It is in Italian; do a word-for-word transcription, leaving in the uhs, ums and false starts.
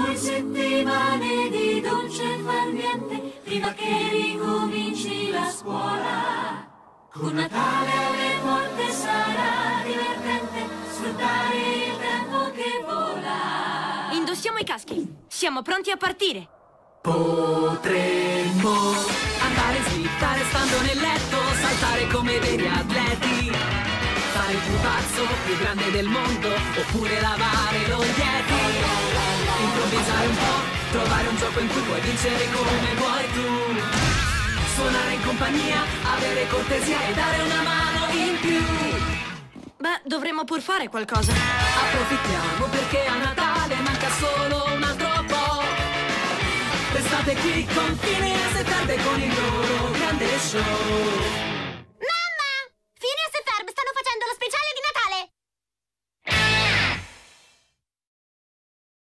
due settimane di dolce far niente prima che ricominci la scuola. Con Natale alle porte sarà divertente sfruttare il tempo che vola. Indossiamo i caschi. Siamo pronti a partire. Potremmo andare in slitta restando nel letto, saltare come veri atleti, fare il pupazzo più grande del mondo, oppure lavare lo Yeti. Improvvisare un po', trovare un gioco in cui puoi vincere come vuoi tu. Suonare in compagnia, avere cortesia e dare una mano in più. Beh, dovremmo pur fare qualcosa. Approfittiamo perché a Natale manca solo un altro po'. Restate qui con Phineas e Ferb con il loro grande show.